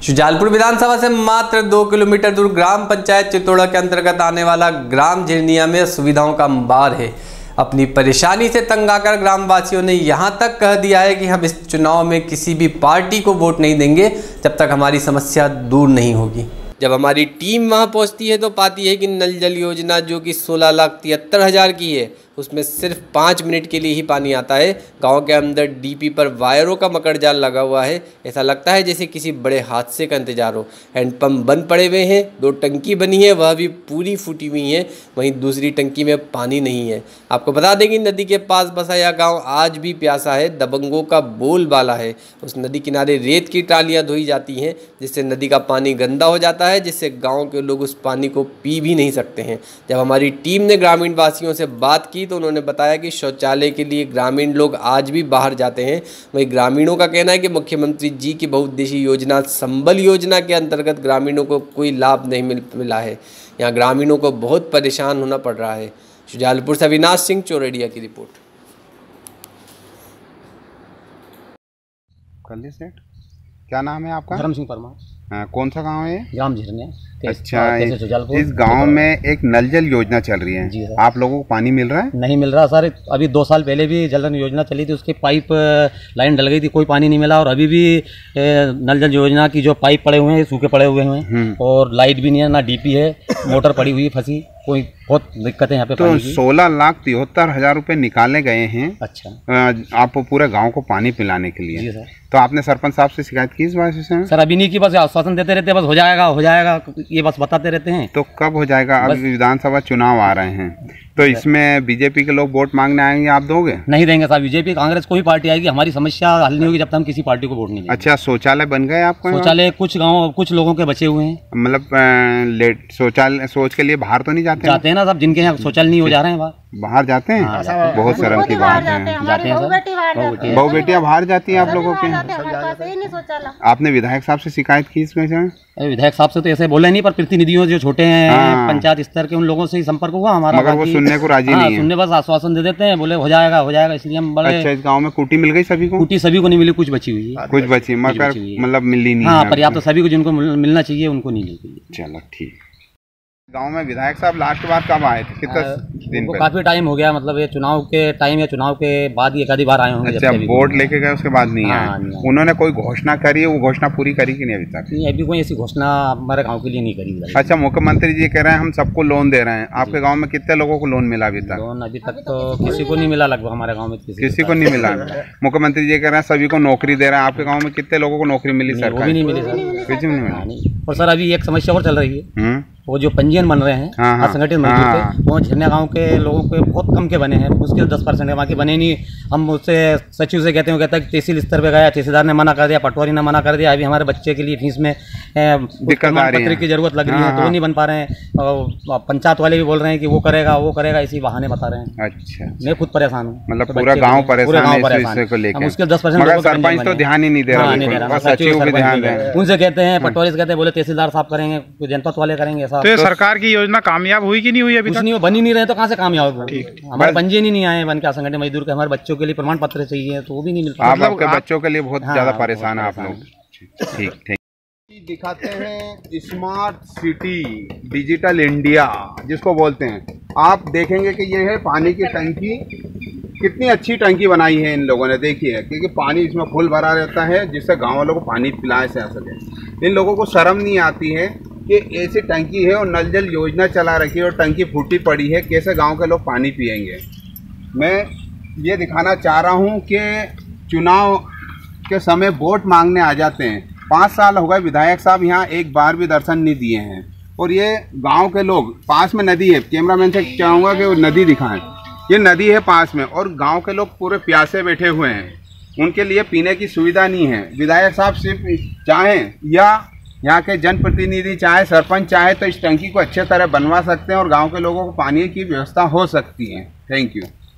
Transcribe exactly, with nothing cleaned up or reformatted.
शुजालपुर विधानसभा से मात्र दो किलोमीटर दूर ग्राम पंचायत चितौड़ा के अंतर्गत आने वाला ग्राम झिरनिया में सुविधाओं का अंबार है। अपनी परेशानी से तंग आकर ग्रामवासियों ने यहां तक कह दिया है कि हम इस चुनाव में किसी भी पार्टी को वोट नहीं देंगे जब तक हमारी समस्या दूर नहीं होगी। जब हमारी टीम वहां पहुंचती है तो पाती है कि नल जल योजना जो कि सोलह लाख तिहत्तर हज़ार की है उसमें सिर्फ पाँच मिनट के लिए ही पानी आता है। गांव के अंदर डीपी पर वायरों का मकड़जाल लगा हुआ है। ऐसा लगता है जैसे किसी बड़े हादसे का इंतजार हो। हैंडपंप बंद पड़े हुए हैं, दो टंकी बनी है वह भी पूरी फूटी हुई है, वहीं दूसरी टंकी में पानी नहीं है। आपको बता दें कि नदी के पास बसा यह गाँव आज भी प्यासा है, दबंगों का बोलबाला है। उस नदी किनारे रेत की ट्रालियाँ धोई जाती हैं जिससे नदी का पानी गंदा हो जाता है, जिससे गाँव के लोग उस पानी को पी भी नहीं सकते हैं। जब हमारी टीम ने ग्रामीण वासियों से बात की तो उन्होंने बताया कि शौचालय के लिए ग्रामीण लोग आज भी बाहर जाते हैं। वहीं ग्रामीणों का कहना है कि मुख्यमंत्री जी की बहुउद्देशीय योजना संबल योजना के अंतर्गत ग्रामीणों को कोई लाभ नहीं मिल मिला है। यहाँ ग्रामीणों को बहुत परेशान होना पड़ रहा है। शुजालपुर से अविनाश सिंह चौरडिया की रिपोर्ट। सेठ, क्या नाम है आपका? धर्म सिंह परमार। हाँ, कौन सा गांव है? ग्राम झिरनिया। अच्छा, इस, इस गांव में एक नल जल योजना चल रही है जी। आप लोगों को पानी मिल रहा है? नहीं मिल रहा सर। अभी दो साल पहले भी जल जल योजना चली थी, उसकी पाइप लाइन डल गई थी, कोई पानी नहीं मिला। और अभी भी नल जल योजना की जो पाइप पड़े हुए हैं सूखे पड़े हुए हैं और लाइट भी नहीं है, ना डीपी है, मोटर पड़ी हुई फंसी, कोई बहुत दिक्कत है यहाँ पे। तो सोलह लाख तिहत्तर हजार रुपए निकाले गए हैं। अच्छा, आप पूरे गांव को पानी पिलाने के लिए। जी सर। तो आपने सरपंच साहब से शिकायत की इस बात से? सर अभी नहीं की, बस आश्वासन देते रहते, बस हो जाएगा हो जाएगा ये बस बताते रहते हैं। तो कब हो जाएगा? अभी विधानसभा चुनाव आ रहे हैं तो इसमें बीजेपी के लोग वोट मांगने आएंगे, आप दोगे? नहीं देंगे साहब। बीजेपी कांग्रेस कोई पार्टी आएगी, हमारी समस्या हल नहीं होगी जब तक हम किसी पार्टी को वोट नहीं देंगे। अच्छा, शौचालय बन गए आपको? शौचालय कुछ गाँव कुछ लोगों के बचे हुए हैं। मतलब शौचालय सोच के लिए बाहर तो नहीं जाते? जाते हैं ना साहब, जिनके यहाँ शौचालय नहीं हो जा रहे हैं बाहर बाहर जाते हैं। हाँ, जाते बहुत शर्म की बात है। जाते हैं, बहु बेटियाँ बाहर जाती हैं आप लोगों के। आपने विधायक साहब से शिकायत की इसमें से? विधायक साहब से तो ऐसे बोले नहीं, पर प्रतिनिधियों जो छोटे हैं पंचायत स्तर के उन लोगों से ही संपर्क हुआ हमारा, मगर वो सुनने को राजी नहीं है। सुनने बस आश्वासन दे देते हैं, बोले हो जाएगा हो जाएगा, इसलिए हम बड़े। अच्छा, इस गांव में कुटी मिल गई सभी को? कुटी सभी को नहीं मिली, कुछ बची हुई है। कुछ बची मगर मतलब मिली नहीं। हाँ, पर्याप्त सभी को जिनको मिलना चाहिए उनको नहीं मिली। चलो ठीक। गांव में विधायक साहब लास्ट बार कब आए थे? कितना दिन पहले? काफी टाइम हो गया, मतलब ये चुनाव के टाइम या चुनाव के बाद एक आधी बार आए होंगे। अच्छा, वोट लेके गए उसके बाद नहीं आए? उन्होंने कोई घोषणा करी है, वो घोषणा पूरी करी कि नहीं अभी तक? नहीं, अभी कोई ऐसी घोषणा हमारे गांव के लिए नहीं करी। अच्छा, मुख्यमंत्री जी कह रहे हैं हम सबको लोन दे रहे हैं। आपके गाँव में कितने लोगों को लोन मिला अभी तक? लोन अभी तक तो किसी को नहीं मिला, लगभग हमारे गाँव में किसी को नहीं मिला। मुख्यमंत्री जी कह रहे हैं सभी को नौकरी दे रहे हैं। आपके गाँव में कितने लोगों को नौकरी मिली? सरकार नहीं मिली, किसी नहीं मिला। और सर अभी एक समस्या और चल रही है, वो जो पंजीयन बन रहे हैं असंगठित मजदूर के, वो झिरनिया गांव के लोगों के बहुत कम के बने हैं, मुश्किल दस परसेंट के बाकी बने नहीं। हम उससे सचिव से कहते हैं, कहता है कि तहसील स्तर पे गया, तहसीलदार ने मना कर दिया, पटवारी ने मना कर दिया। अभी हमारे बच्चे के लिए फीस में प्रमाण पत्र की जरूरत लग रही है तो वो नहीं बन पा रहे हैं। और पंचायत वाले भी बोल रहे हैं कि वो करेगा वो करेगा, इसी बहाने बता रहे हैं। अच्छा, मैं खुद परेशान हूँ, मतलब पूरा गाँव परेशान है। मुश्किल दस परसेंट सरपंच तो ध्यान ही नहीं दे रहा, सचिव भी ध्यान दे रहे हैं। उनसे कहते हैं, पटवारी से कहते हैं, बोले तहसीलदार साहब करेंगे, जनपद वाले करेंगे। तो सरकार की योजना कामयाब हुई कि नहीं हुई? अभी तक नहीं, बन ही नहीं रहे तो कहाँ से कामयाब होगी? हमारे पंजीयन ही नहीं आए बन के असंगठित मजदूर के। हमारे बच्चों के लिए प्रमाण पत्र चाहिए तो वो भी नहीं मिल पा रहा। आपके बच्चों के लिए बहुत ज्यादा परेशान है आप लोग। ठीक ठीक। दिखाते हैं स्मार्ट सिटी डिजिटल इंडिया जिसको बोलते हैं। आप देखेंगे कि ये है पानी की टंकी, कितनी अच्छी टंकी बनाई है इन लोगों ने, देखिए, क्योंकि पानी इसमें फुल भरा रहता है जिससे गाँव वालों को पानी पिलाए से आ सके। इन लोगों को शर्म नहीं आती है कि ऐसी टंकी है और नल जल योजना चला रखी है और टंकी फूटी पड़ी है, कैसे गांव के लोग पानी पिएंगे। मैं ये दिखाना चाह रहा हूं कि चुनाव के समय वोट मांगने आ जाते हैं। पाँच साल हो गए विधायक साहब यहाँ एक बार भी दर्शन नहीं दिए हैं। और ये गांव के लोग, पास में नदी है, कैमरामैन से चाहूँगा कि वो नदी दिखाएं। ये नदी है पास में और गाँव के लोग पूरे प्यासे बैठे हुए हैं, उनके लिए पीने की सुविधा नहीं है। विधायक साहब सिर्फ चाहें या यहाँ के जनप्रतिनिधि चाहे, सरपंच चाहे तो इस टंकी को अच्छे तरह बनवा सकते हैं और गांव के लोगों को पानी की व्यवस्था हो सकती है। Thank you.